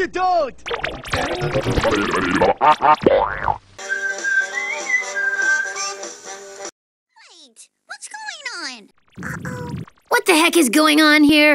don't! Wait, what's going on? What the heck is going on here?